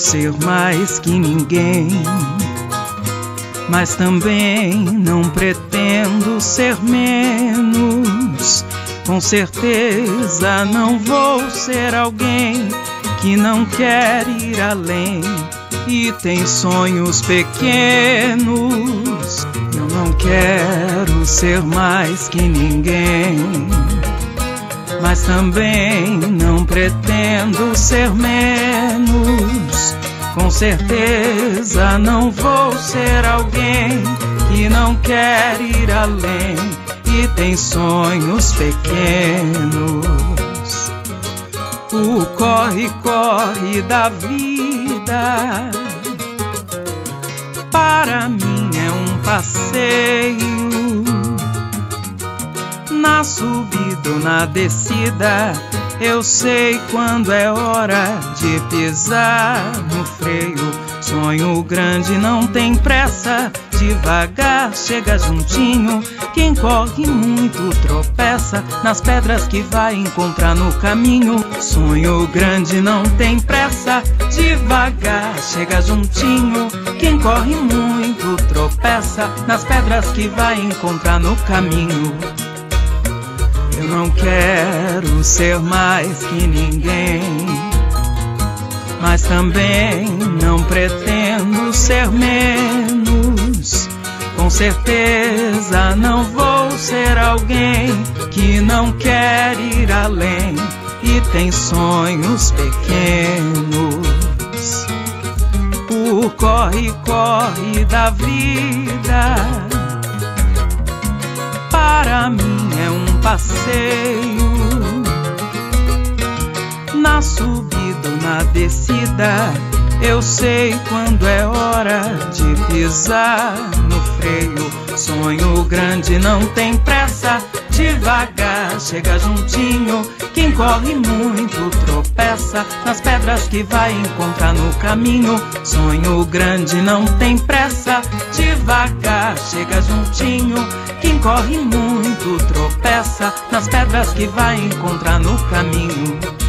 ser mais que ninguém, mas também não pretendo ser menos. Com certeza não vou ser alguém que não quer ir além e tem sonhos pequenos. Eu não quero ser mais que ninguém, mas também não pretendo ser menos. Com certeza não vou ser alguém que não quer ir além e tem sonhos pequenos. O corre-corre da vida para mim é um passeio. Na subida ou na descida, eu sei quando é hora de pisar no freio. Sonho grande não tem pressa, devagar chega juntinho. Quem corre muito tropeça nas pedras que vai encontrar no caminho. Sonho grande não tem pressa, devagar chega juntinho. Quem corre muito tropeça nas pedras que vai encontrar no caminho. Eu não quero ser mais que ninguém, mas também não pretendo ser menos. Com certeza não vou ser alguém que não quer ir além e tem sonhos pequenos. O corre-corre da vida para mim é um passeio. Na subida ou na descida, eu sei quando é hora de pisar no freio. Sonho grande não tem pressa, devagar chega juntinho. Quem corre muito tropeça nas pedras que vai encontrar no caminho. Sonho grande não tem pressa, devagar chega juntinho. Quem corre muito tropeça nas pedras que vai encontrar no caminho.